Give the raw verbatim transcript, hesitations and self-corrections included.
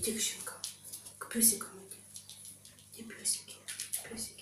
Иди к щенкам, к песикам иди. Где песики? Песики.